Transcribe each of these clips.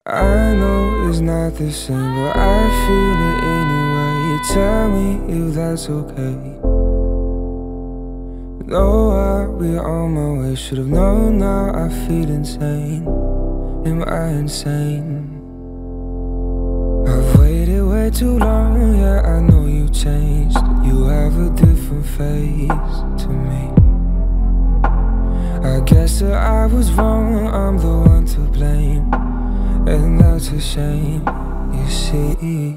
I know it's not the same, but I feel it anyway. Tell me if that's okay. No, I'll be on my way. Should've known, now I feel insane. Am I insane? I've waited way too long, yeah, I know you changed. You have a different face to me. I guess that I was wrong, I'm the one to blame. And that's a shame, you see.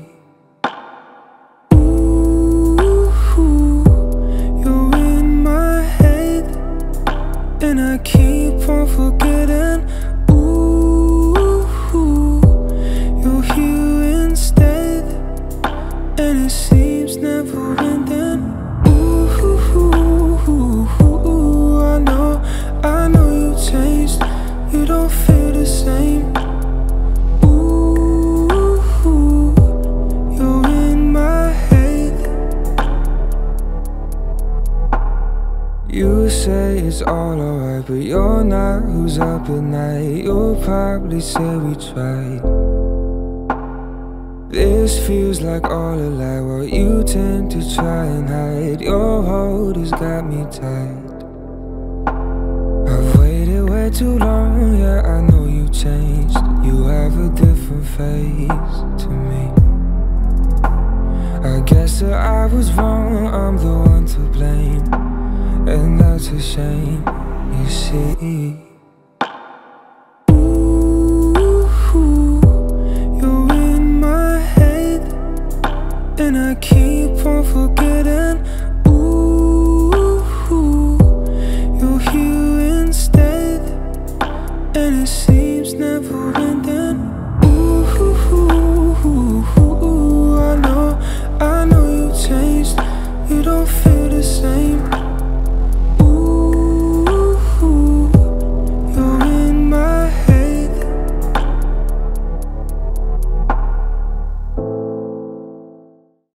Ooh, you're in my head, and I keep on forgetting. Ooh, you're here instead, and it seems never ending. Ooh, I know you changed. You don't feel the same. You say it's all alright, but you're not. Who's up at night? You'll probably say we tried. This feels like all a lie, while you tend to try and hide. Your hold has got me tight. I've waited way too long, yeah, I know you changed. You have a different face to me. I guess that I was wrong, I'm the one to blame. And that's a shame, you see.